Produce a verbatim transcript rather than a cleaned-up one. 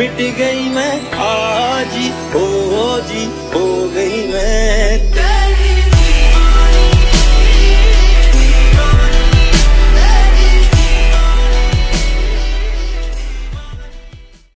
मिट गई मैं आज ही, हो जी हो गई मैं।